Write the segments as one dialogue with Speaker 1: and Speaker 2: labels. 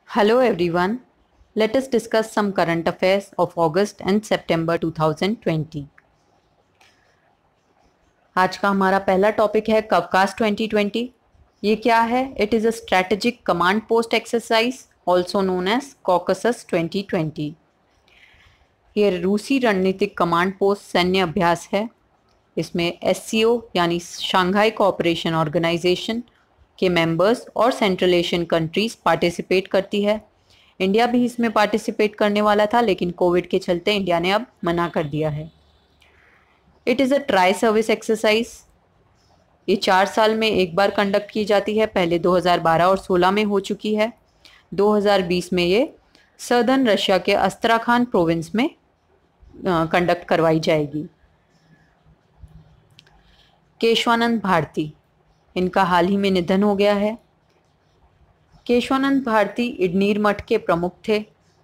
Speaker 1: Hello everyone. Let us discuss some current affairs of August and September 2020. आज का हमारा पहला टॉपिक है कवकास 2020. ये क्या है? It is a strategic command post exercise also known as Caucasus 2020. ये रूसी रणनीतिक कमांड पोस्ट सैन्य अभ्यास है. इसमें SCO यानी शंघाई कोऑपरेशन ऑर्गेनाइजेशन के मेंबर्स और सेंट्रल एशियन कंट्रीज पार्टिसिपेट करती है. इंडिया भी इसमें पार्टिसिपेट करने वाला था, लेकिन कोविड के चलते इंडिया ने अब मना कर दिया है. It is a tri service exercise. ये 4 साल में एक बार कंडक्ट की जाती है. पहले 2012 और 16 में हो चुकी है. 2020 में ये सदर्न रशिया के अस्त्राखान प्रोविंस में कंडक्ट करवाई जाएगी. केशवानंद भारती, इनका हाल ही में निधन हो गया है. केशवानंद भारती इडनीर मठ के प्रमुख थे.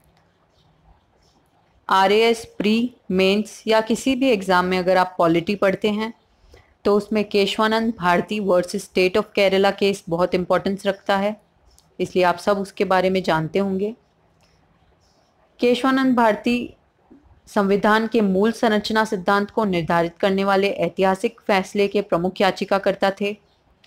Speaker 1: RAS प्री मेंस या किसी भी एग्ज़ाम में अगर आप पॉलिटी पढ़ते हैं तो उसमें Kesavananda Bharati versus state of Kerala case बहुत इम्पोर्टेंस रखता है, इसलिए आप सब उसके बारे में जानते होंगे. केशवानंद भारती संविधान के मूल संरचना सिद्धांत को निर्धारित करने वाले ऐतिहासिक फैसले के प्रमुख याचिकाकर्ता थे.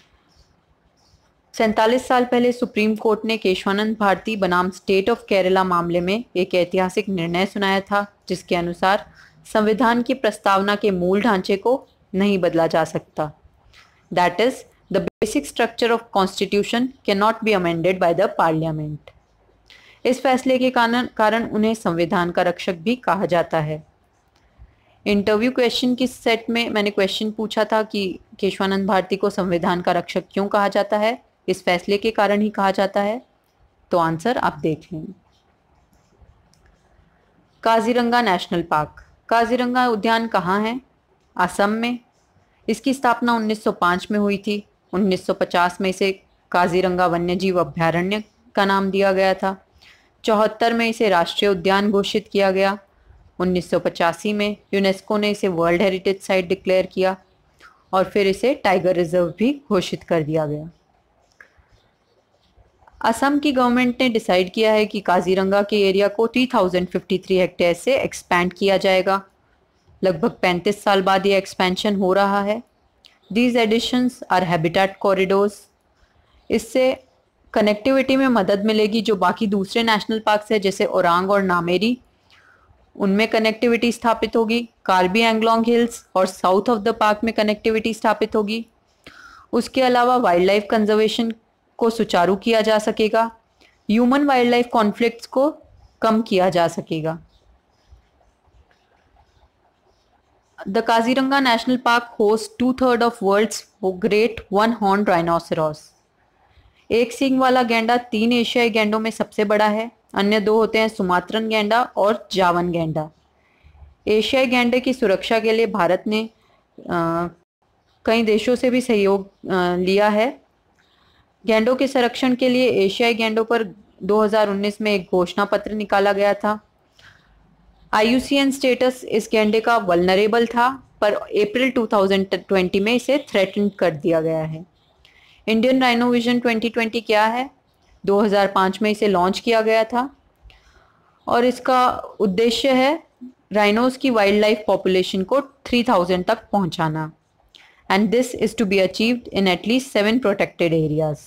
Speaker 1: 47 साल पहले सुप्रीम कोर्ट ने केशवानंद भारती बनाम स्टेट ऑफ केरला मामले में एक ऐतिहासिक निर्णय सुनाया था, जिसके अनुसार संविधान की प्रस्तावना के मूल ढांचे को नहीं बदला जा सकता. That is the basic structure of constitution can not be amended by the parliament. इस फैसले के कारण उन्हें संविधान का रक्षक भी कहा जाता है. इंटरव्यू क्वेश्चन की सेट में मैंने क्वेश्चन पूछा था कि केशवानंद भारती को संविधान का रक्षक क्यों कहा जाता है. इस फैसले के कारण ही कहा जाता है. तो आंसर आप देख लें. Kaziranga national park. काजीरंगा उद्यान कहाँ है? असम में. इसकी स्थापना 1905 में हुई थी. 1950 में इसे काजीरंगा वन्यजीव अभ्यारण्य का नाम दिया गया था. 74 में इसे राष्ट्रीय उद्यान घोषित किया गया. 1985 में यूनेस्को ने इसे वर्ल्ड हेरिटेज साइट डिक्लेयर किया और फिर इसे टाइगर रिजर्व भी घोषित कर दिया गया. असम की गवर्नमेंट ने डिसाइड किया है कि काजीरंगा के एरिया को 3053 हेक्टेयर से एक्सपैंड किया जाएगा. लगभग 35 साल बाद ये एक्सपेंशन हो रहा है. These additions are habitat corridors. इससे कनेक्टिविटी में मदद मिलेगी. जो बाकी दूसरे नेशनल पार्क्स है जैसे ओरांग और नामेरी, उनमें कनेक्टिविटी स्थापित होगी. कार्बी एंगलोंग हिल्स और साउथ ऑफ द पार्क में कनेक्टिविटी स्थापित होगी. उसके अलावा वाइल्ड लाइफ कंजर्वेशन को सुचारू किया जा सकेगा. ह्यूमन वाइल्ड लाइफ कॉन्फ्लिक्ट्स को कम किया जा सकेगा. The Kaziranga national park host 2/3 of world's great one horn rhinoceros. एक सींग वाला गैंडा 3 एशियाई गैंडों में सबसे बड़ा है. अन्य 2 होते हैं सुमात्रन गैंडा और जावन गैंडा. एशियाई गैंडे की सुरक्षा के लिए भारत ने कई देशों से भी सहयोग लिया है. गैंडों के संरक्षण के लिए एशियाई गैंडों पर 2019 में एक घोषणा पत्र निकाला गया था. IUCN स्टेटस इस गैंडे का वल्नरेबल था, पर अप्रैल 2020 में इसे थ्रेटन कर दिया गया है. इंडियन राइनो विजन 2020 क्या है? 2005 में इसे लॉन्च किया गया था और इसका उद्देश्य है राइनोज की वाइल्ड लाइफ पॉपुलेशन को 3000 तक पहुंचाना. And this is to be achieved in at least 7 protected areas.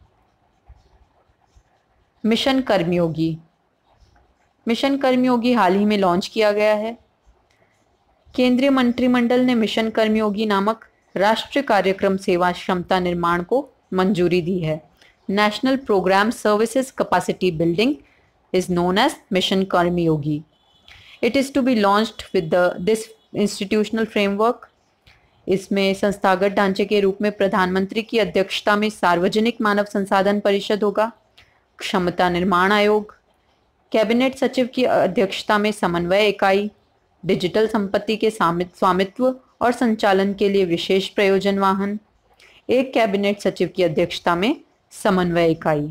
Speaker 1: Mission Karmayogi. Mission Karmayogi हाल ही में लॉन्च किया गया है. केंद्रीय मंत्रिमंडल ने मिशन कर्मयोगी नामक राष्ट्रीय कार्यक्रम सेवा क्षमता निर्माण को मंजूरी दी है. National programme services capacity building is known as mission Karmayogi. It is to be launched with this institutional framework. इसमें संस्थागत ढांचे के रूप में प्रधानमंत्री की अध्यक्षता में सार्वजनिक मानव संसाधन परिषद होगा. क्षमता निर्माण आयोग, कैबिनेट सचिव की अध्यक्षता में समन्वय इकाई, डिजिटल संपत्ति के स्वामित्व और संचालन के लिए विशेष प्रयोजन वाहन, एक कैबिनेट सचिव की अध्यक्षता में समन्वय इकाई.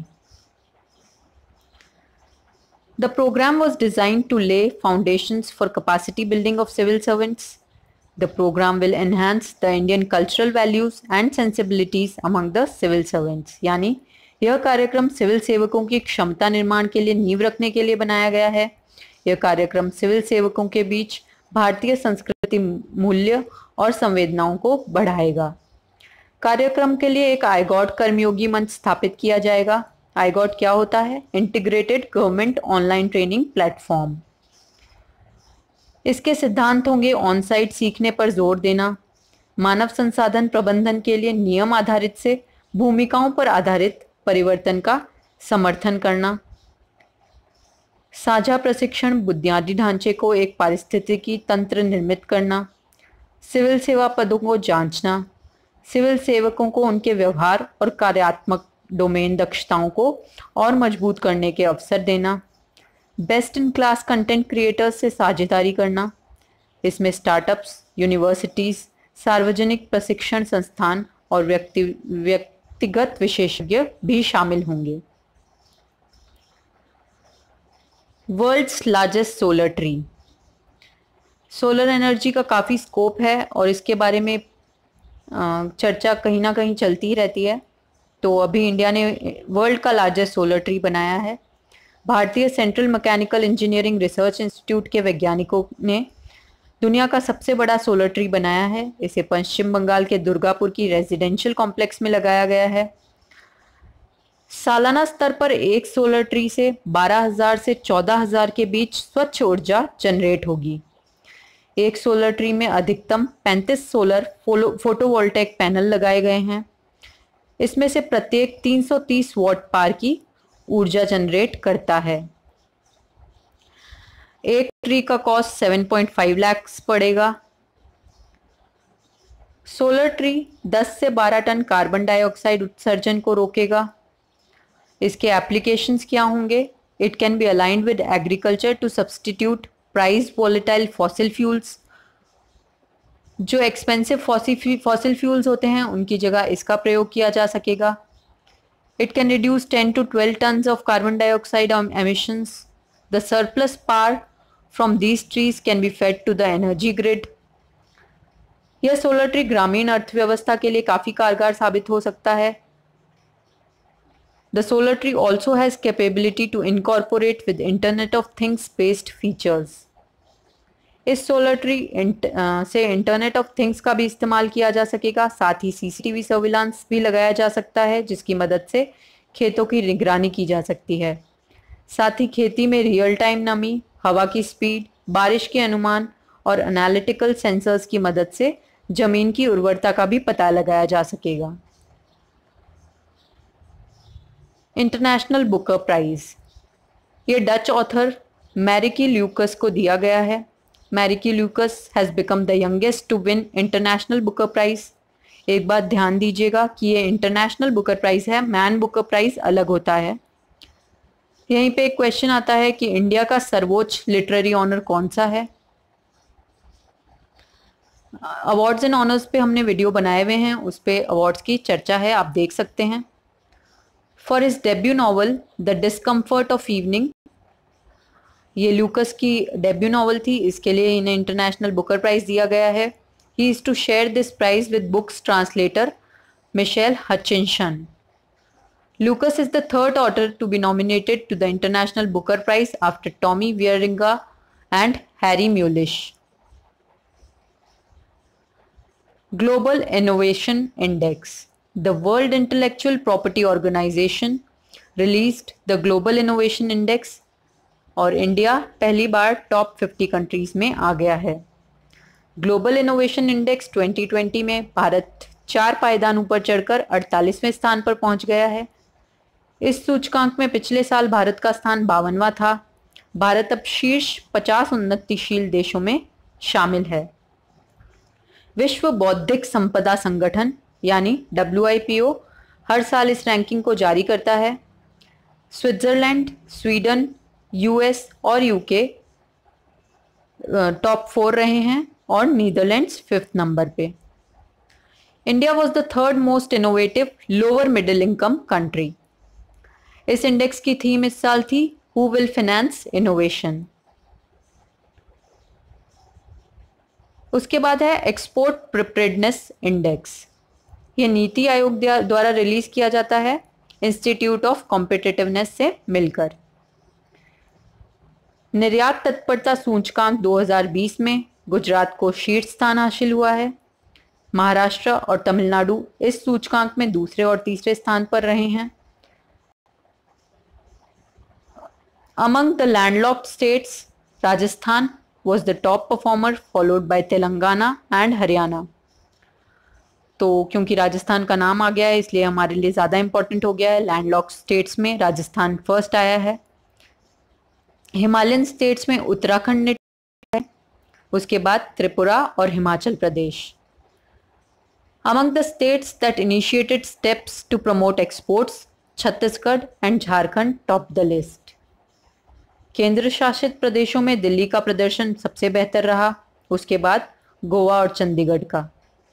Speaker 1: The programme was designed to lay foundations for capacity building of civil servants. The program will enhance the Indian cultural values and sensibilities among the civil servants. यानी यह कार्यक्रम सिविल सेवकों की क्षमता निर्माण के लिए नींव रखने के लिए बनाया गया है। यह कार्यक्रम सिविल सेवकों के बीच भारतीय संस्कृति, मूल्य और संवेदनाओं को बढ़ाएगा। कार्यक्रम के लिए एक आईगॉट कर्मयोगी मंच स्थापित किया जाएगा। आईगॉट क्या होता है? Integrated government online training platform. इसके सिद्धांत होंगे ऑन साइट सीखने पर जोर देना, मानव संसाधन प्रबंधन के लिए नियम आधारित से भूमिकाओं पर आधारित परिवर्तन का समर्थन करना, साझा प्रशिक्षण बुनियादी ढांचे को एक पारिस्थितिकी तंत्र निर्मित करना, सिविल सेवा पदों को जांचना, सिविल सेवकों को उनके व्यवहार और कार्यात्मक डोमेन दक्षताओं को और मजबूत करने के अवसर देना, best in class content creators से साझेदारी करना। इसमें स्टार्टअप्स, यूनिवर्सिटीज, सार्वजनिक प्रशिक्षण संस्थान और व्यक्तिगत विशेषज्ञ भी शामिल होंगे। World's largest solar tree. Solar energy का काफ़ी स्कोप है और इसके बारे में चर्चा कहीं ना कहीं चलती ही रहती है। तो अभी इंडिया ने वर्ल्ड का लार्जेस्ट सोलर ट्री बनाया है। भारतीय central mechanical engineering research institute के वैज्ञानिकों ने दुनिया का सबसे बड़ा सोलर ट्री बनाया है। इसे पश्चिम बंगाल के दुर्गापुर की रेजिडेंशियल कॉम्प्लेक्स में लगाया गया है। सालाना स्तर पर एक सोलर ट्री से 12,000 से 14,000 के बीच स्वच्छ ऊर्जा जनरेट होगी। एक सोलर ट्री में अधिकतम 35 सोलर फोटोवोल्टेइक पैनल लगाए गए हैं। इसमें से प्रत्येक 330 वॉट पावर की ऊर्जा जनरेट करता है। एक ट्री का कॉस्ट 7.5 लाख पड़ेगा। सोलर ट्री 10 से 12 टन कार्बन डाइऑक्साइड उत्सर्जन को रोकेगा। इसके एप्लीकेशंस क्या होंगे? It can be aligned with agriculture to substitute price volatile fossil fuels. जो एक्सपेंसिव फॉसिल फ्यूल्स होते हैं उनकी जगह इसका प्रयोग किया जा सकेगा। It can reduce 10 to 12 tons of carbon dioxide emissions. The surplus power from these trees can be fed to the energy grid. यह सोलर ट्री ग्रामीण अर्थव्यवस्था के लिए काफी कारगर साबित हो सकता है। The solar tree also has capability to incorporate with Internet of Things based features. इस सोलर ट्री से इंटरनेट ऑफ थिंग्स का भी इस्तेमाल किया जा सकेगा। साथ ही सीसीटीवी सर्विलांस भी लगाया जा सकता है जिसकी मदद से खेतों की निगरानी की जा सकती है। साथ ही खेती में रियल टाइम नमी, हवा की स्पीड, बारिश के अनुमान और एनालिटिकल सेंसर्स की मदद से जमीन की उर्वरता का भी पता लगाया जा सकेगा। इंटरनेशनल बुकर प्राइज ये डच ऑथर मैरिकी ल्यूकस को दिया गया है। Marieke Lucas has become the youngest to win international Booker prize. एक बात ध्यान दीजिएगा कि ये इंटरनेशनल बुकर प्राइज है, मैन बुकर प्राइज अलग होता है। यहीं पे एक क्वेश्चन आता है कि इंडिया का सर्वोच्च लिटरेरी ऑनर कौन सा है। अवार्ड्स एंड ऑनर्स पे हमने वीडियो बनाए हुए हैं, उस पे अवार्ड्स की चर्चा है, आप देख सकते हैं। For his debut novel the discomfort of evening, ये ल्यूकस की डेब्यू नॉवल थी, इसके लिए इन्हें इंटरनेशनल बुकर प्राइज दिया गया है। He is to share this prize with books translator Michelle Hutchinson. Lucas is the third author to be nominated to the International Booker Prize after Tommy Wieringa and Harry Mulisch. Global Innovation Index. The World Intellectual Property Organization released the Global Innovation Index और India पहली बार top 50 countries में आ गया है। Global innovation index 2020 में भारत 4 पायदान ऊपर चढ़कर 48वें स्थान पर पहुंच गया है। इस सूचकांक में पिछले साल भारत का स्थान 52वां था। भारत अब शीर्ष 50 उन्नतिशील देशों में शामिल है। विश्व बौद्धिक संपदा संगठन यानी WIPO हर साल इस रैंकिंग को जारी करता है। स्विट्जरलैंड, स्वीडन, US और UK टॉप 4 रहे हैं और नीदरलैंड्स 5th नंबर पे। India was the third most innovative lower middle income country. इस इंडेक्स की थीम इस साल थी हु विल फाइनेंस इनोवेशन। उसके बाद है एक्सपोर्ट प्रिपेयर्डनेस इंडेक्स। ये नीति आयोग द्वारा रिलीज किया जाता है। इंस्टीट्यूट ऑफ कॉम्पिटिटिवनेस से मिलकर। निर्यात तत्परता सूचकांक 2020 में गुजरात को शीर्ष स्थान हासिल हुआ है। महाराष्ट्र और तमिलनाडु इस सूचकांक में दूसरे और तीसरे स्थान पर रहे हैं। Among the landlocked states, Rajasthan was the top performer followed by Telangana and Haryana. तो क्योंकि राजस्थान का नाम आ गया है इसलिए हमारे लिए ज़्यादा इंपॉर्टेंट हो गया है। लैंडलॉक स्टेट्स में राजस्थान फर्स्ट आया है। हिमालयन स्टेट्स में उत्तराखंड ने है, उसके बाद त्रिपुरा और Himachal Pradesh. Among the states that initiated steps to promote exports, Chhattisgarh and Jharkhand top the list. केंद्र शासित प्रदेशों में दिल्ली का प्रदर्शन सबसे बेहतर रहा, उसके बाद गोवा और चंडीगढ़ का।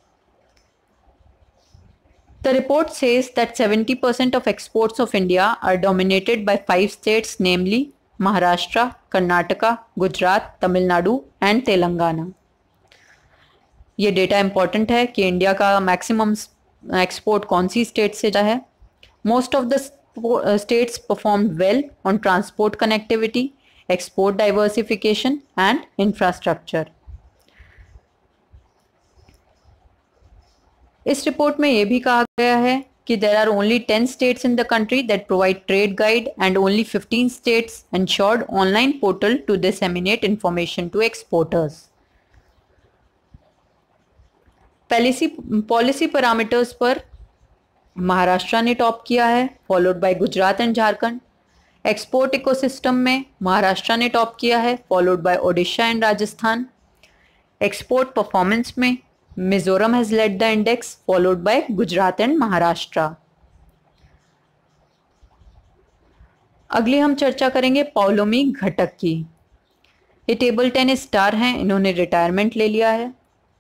Speaker 1: The report says that 70% of exports of India are dominated by 5 states, namely Maharashtra, Karnataka, Gujarat, Tamil Nadu and Telangana. ये डेटा इंपॉर्टेंट है कि इंडिया का मैक्सिमम एक्सपोर्ट कौन सी स्टेट से जा है। Most of the states performed well on transport connectivity, export diversification and infrastructure. इस report में यह भी कहा गया है कि there are only 10 states in the country that provide trade guide and only 15 states ensured online portal to disseminate information to exporters. Policy parameters पर महाराष्ट्र ने टॉप किया है, followed by Gujarat and Jharkhand. Export ecosystem में महाराष्ट्र ने टॉप किया है, followed by Odisha and Rajasthan. Export performance में Mizoram has led the index, followed by Gujarat and Maharashtra. अगली हम चर्चा करेंगे पाओलोमी घटक की। ये टेबल टेनिस स्टार हैं, इन्होंने रिटायरमेंट ले लिया है।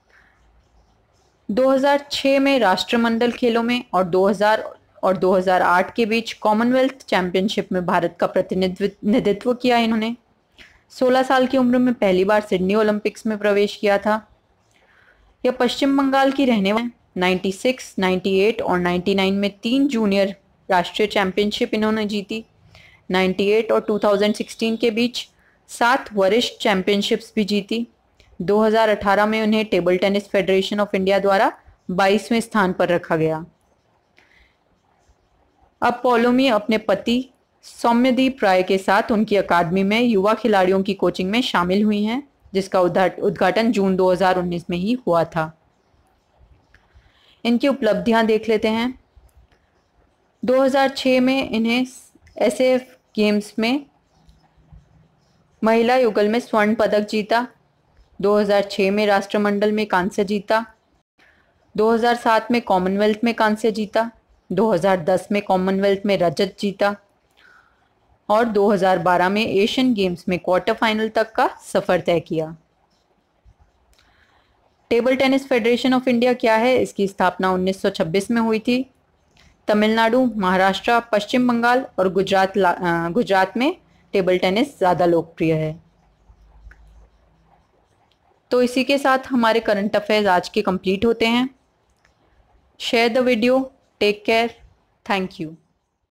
Speaker 1: 2006 में राष्ट्रमंडल खेलों में और 2000 और 2008 के बीच कॉमनवेल्थ चैंपियनशिप में भारत का प्रतिनिधित्व किया इन्होंने। 16 साल की उम्र में पहली बार सिडनी ओलंपिक्स में प्रवेश किया था। यह पश्चिम बंगाल की रहने वाली। 96, 98 और 99 में 3 जूनियर राष्ट्रीय चैंपियनशिप इन्होंने जीती। 98 और 2016 के बीच 7 वरिष्ठ चैंपियनशिप्स भी जीती। 2018 में उन्हें table tennis federation of India द्वारा 22वें स्थान पर रखा गया। अब पौलोमी अपने पति सौम्यदीप राय के साथ उनकी अकादमी में युवा खिलाड़ियों की कोचिंग में शामिल हुई हैं, जिसका उद्घाटन जून 2019 में ही हुआ था। इनकी उपलब्धियां देख लेते हैं। 2006 में इन्हें एसएफ गेम्स में महिला युगल में स्वर्ण पदक जीता। 2006 में राष्ट्रमंडल में कांस्य जीता। 2007 में कॉमनवेल्थ में कांस्य जीता। 2010 में कॉमनवेल्थ में रजत जीता और 2012 में एशियन गेम्स में क्वार्टर फाइनल तक का सफर तय किया। Table tennis federation of India क्या है? इसकी स्थापना 1926 में हुई थी। तमिलनाडु, महाराष्ट्र, पश्चिम बंगाल और गुजरात में टेबल टेनिस ज़्यादा लोकप्रिय है। तो इसी के साथ हमारे करंट अफेयर्स आज के कंप्लीट होते हैं। Share the video, take care, thank you.